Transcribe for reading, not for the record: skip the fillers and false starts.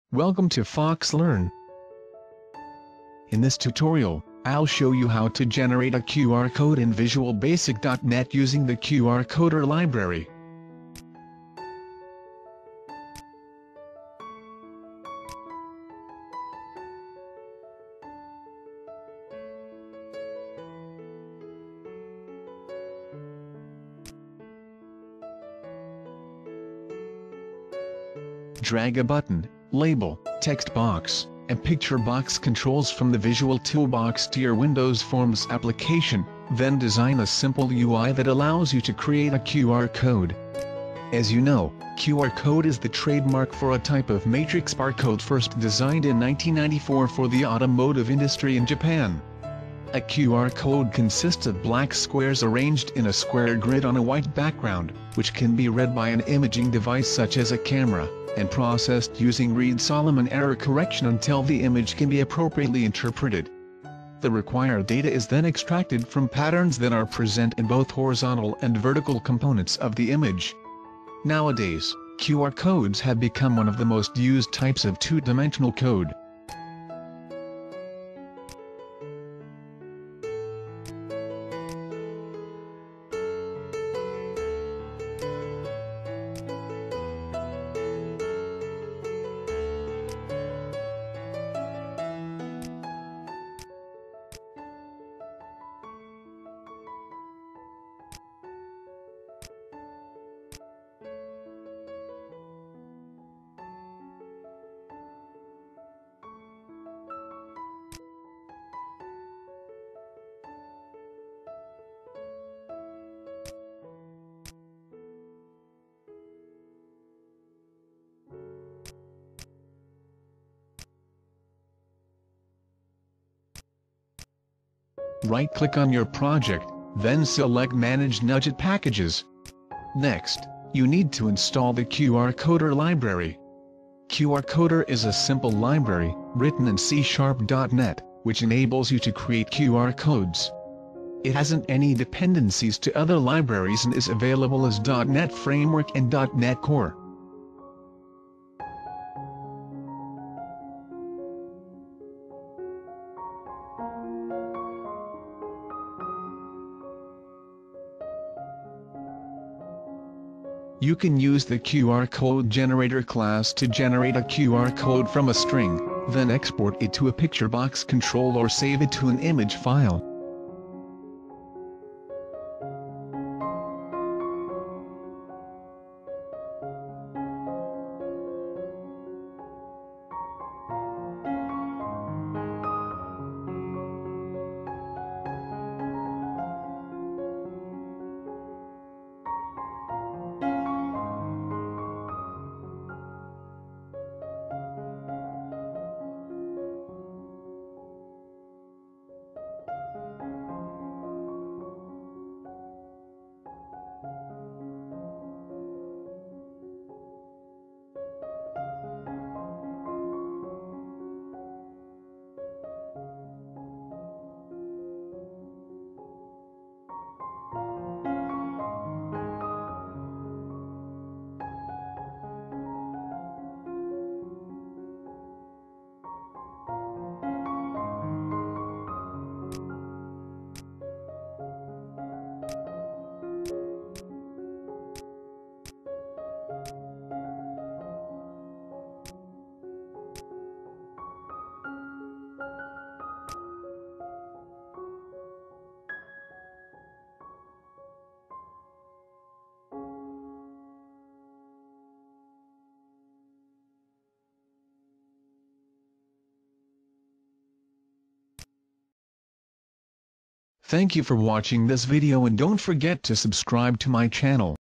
Welcome to FoxLearn. In this tutorial, I'll show you how to generate a QR code in Visual Basic.net using the QRCoder library. Drag a button, label, text box, and picture box controls from the Visual Toolbox to your Windows Forms application, then design a simple UI that allows you to create a QR code. As you know, QR code is the trademark for a type of matrix barcode first designed in 1994 for the automotive industry in Japan. A QR code consists of black squares arranged in a square grid on a white background, which can be read by an imaging device such as a camera, and processed using Reed-Solomon error correction until the image can be appropriately interpreted. The required data is then extracted from patterns that are present in both horizontal and vertical components of the image. Nowadays, QR codes have become one of the most used types of two-dimensional code. Right-click on your project, then select Manage Widget Packages. Next, you need to install the QRCoder library. QRCoder is a simple library, written in C#.net, which enables you to create QR codes. It hasn't any dependencies to other libraries and is available as .NET Framework and .NET Core. You can use the QR code generator class to generate a QR code from a string, then export it to a picture box control or save it to an image file. Thank you for watching this video and don't forget to subscribe to my channel.